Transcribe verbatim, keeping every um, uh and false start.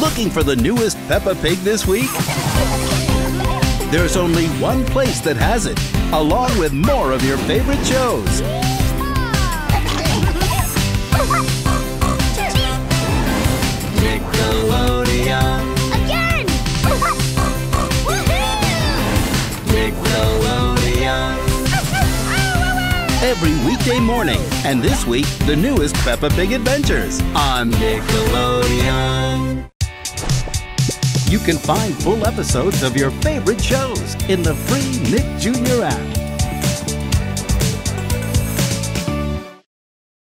Looking for the newest Peppa Pig this week? There's only one place that has it, along with more of your favorite shows. Nickelodeon. Again! Nickelodeon. Every weekday morning, and this week, the newest Peppa Pig adventures on Nickelodeon. You can find full episodes of your favorite shows in the free Nick Junior app.